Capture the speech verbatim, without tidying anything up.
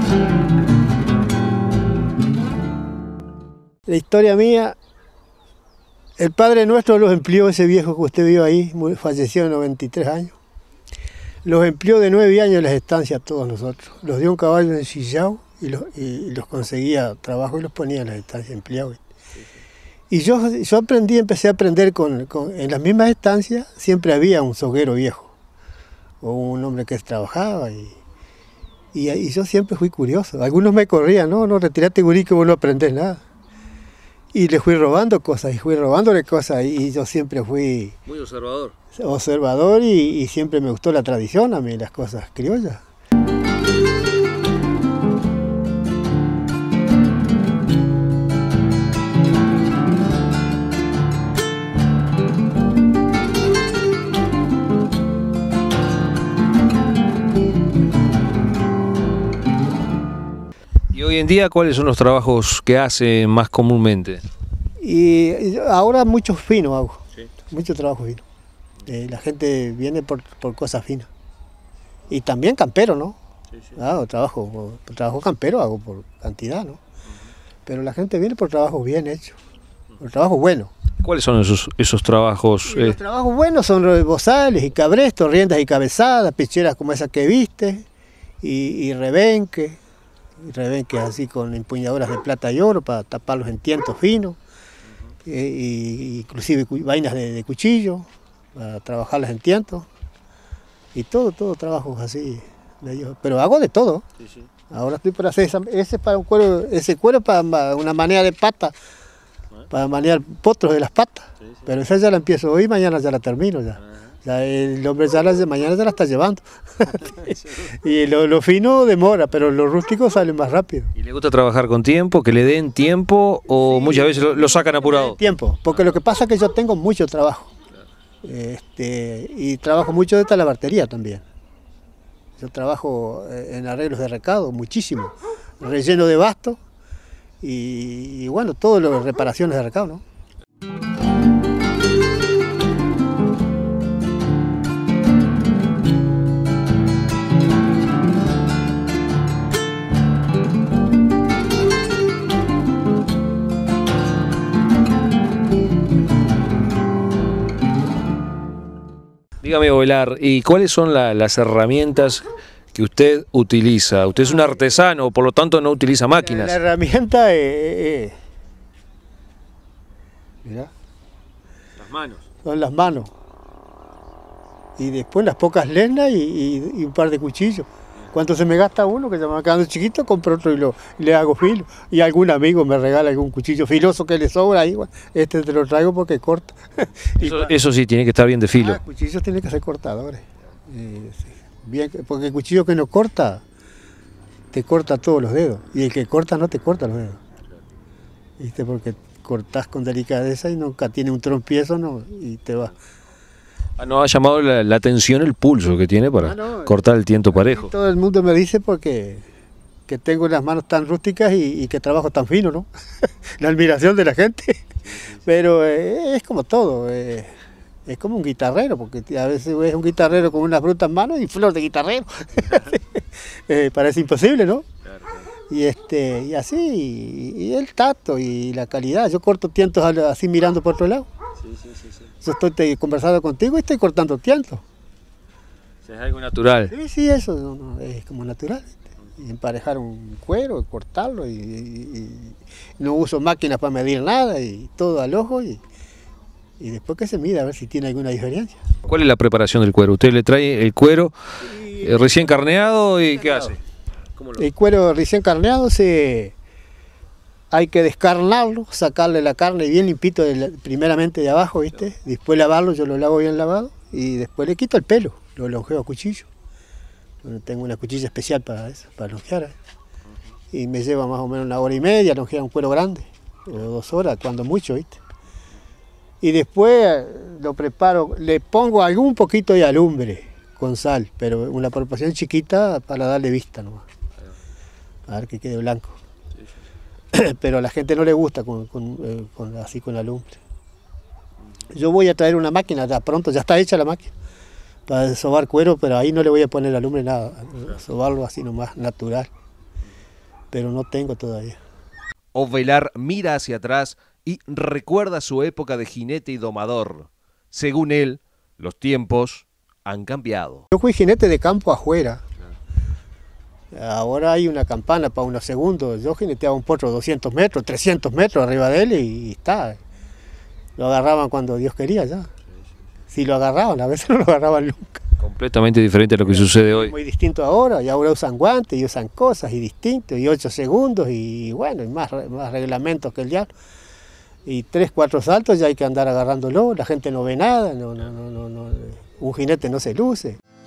La historia mía, el padre nuestro los empleó, ese viejo que usted vio ahí, falleció de noventa y tres años. Los empleó de nueve años en las estancias a todos nosotros. Los dio un caballo ensillado y los, y los conseguía trabajo y los ponía en las estancias empleados. Y yo, yo aprendí, empecé a aprender con, con, en las mismas estancias, siempre había un soguero viejo, o un hombre que trabajaba, y, y, y yo siempre fui curioso. Algunos me corrían, no, no, retirate gurí que vos no aprendés nada. Y le fui robando cosas, y fui robándole cosas, y yo siempre fui... Muy observador. Observador, y, y siempre me gustó la tradición a mí, las cosas criollas. ¿Y hoy en día cuáles son los trabajos que hace más comúnmente? Y ahora mucho fino hago, Sí. mucho trabajo fino. Eh, la gente viene por, por cosas finas. Y también campero, ¿no? Sí, sí. Ah, trabajo, trabajo campero hago por cantidad, ¿no? Uh-huh. Pero la gente viene por trabajos bien hechos, por trabajos buenos. ¿Cuáles son esos, esos trabajos? Y eh? Los trabajos buenos son bozales y cabrestos, riendas y cabezadas, pecheras como esas que viste, y, y rebenque, y rebenque así con empuñaduras de plata y oro para tapar los entientos finos, uh-huh. e, y, inclusive vainas de, de cuchillo, para trabajar los entientos, y todo, todo trabajos así de ellos. Pero hago de todo. Sí, sí. Ahora estoy por hacer esa, ese para un cuero, ese cuero para una manera de pata, ¿eh? Para manear potros de las patas. Sí, sí. Pero esa ya la empiezo hoy, mañana ya la termino ya. Ya el hombre ya la, mañana ya la está llevando. Y lo, lo fino demora, pero lo rústico sale más rápido. ¿Y le gusta trabajar con tiempo, que le den tiempo, o sí, muchas veces lo, lo sacan apurado? Tiempo, porque lo que pasa es que yo tengo mucho trabajo. Este, y trabajo mucho de talabartería también. Yo trabajo en arreglos de recado, muchísimo. Relleno de basto y, y bueno, todas las reparaciones de recado, ¿no? Dígame, Ovelar, ¿y cuáles son la, las herramientas que usted utiliza? Usted es un artesano, por lo tanto no utiliza máquinas. La, la herramienta es... Eh, mirá. Las manos. Son las manos. Y después las pocas leñas y, y, y un par de cuchillos. Cuando se me gasta uno, que se me va quedando chiquito, compro otro y, lo, y le hago filo. Y algún amigo me regala algún cuchillo filoso que le sobra ahí, bueno, este te lo traigo porque corta. Eso, eso sí, tiene que estar bien de filo. Ah, cuchillos tienen que ser cortadores. Eh, sí. Bien, porque el cuchillo que no corta, te corta todos los dedos. Y el que corta no te corta los dedos. ¿Viste? Porque cortás con delicadeza y nunca tiene un trompiezo, no, y te va. Ah, ¿no ha llamado la, la atención el pulso que tiene para ah, no, cortar el tiento parejo? Todo el mundo me dice porque que tengo las manos tan rústicas y, y que trabajo tan fino, ¿no? La admiración de la gente. Pero eh, es como todo, eh, es como un guitarrero, porque a veces ves un guitarrero con una fruta en mano y flor de guitarrero. eh, parece imposible, ¿no? Claro, claro. Y, este, y así, y, y el tacto y la calidad. Yo corto tientos así mirando por otro lado. Sí, sí, sí, sí. Yo estoy conversando contigo y estoy cortando tientos. O sea, es algo natural. Sí, sí, eso no, no, es como natural. Y emparejar un cuero, cortarlo, y, y, y no uso máquinas para medir nada, y todo al ojo, y, y después que se mide a ver si tiene alguna diferencia. ¿Cuál es la preparación del cuero? ¿Usted le trae el cuero y, eh, recién carneado y qué hace? ¿Cómo lo... El cuero recién carneado se... hay que descarnarlo, sacarle la carne bien limpito, de la, primeramente de abajo, ¿viste? Después lavarlo, yo lo lavo bien lavado, y después le quito el pelo, lo lonjeo a cuchillo. Tengo una cuchilla especial para eso, para lonjear. ¿eh? Y me lleva más o menos una hora y media lonjear un cuero grande, o dos horas, cuando mucho, ¿viste? Y después lo preparo, le pongo algún poquito de alumbre con sal, pero una proporción chiquita para darle vista nomás, a ver que quede blanco. Pero a la gente no le gusta con, con, eh, con, así con alumbre. Yo voy a traer una máquina, ya pronto, ya está hecha la máquina, para sobar cuero, pero ahí no le voy a poner alumbre nada, sobarlo así nomás, natural. pero no tengo todavía. Ovelar mira hacia atrás y recuerda su época de jinete y domador. Según él, los tiempos han cambiado. Yo fui jinete de campo afuera. Ahora hay una campana para unos segundos. Yo jineteaba un potro doscientos metros, trescientos metros arriba de él y, y está. Lo agarraban cuando Dios quería ya. Si lo agarraban, a veces no lo agarraban nunca. Completamente diferente a lo que sucede hoy. Muy distinto ahora, y ahora usan guantes y usan cosas y distinto, y ocho segundos y bueno, y más, más reglamentos que el diablo. Y tres, cuatro saltos ya hay que andar agarrándolo, la gente no ve nada, no, no, no, no, no. Un jinete no se luce.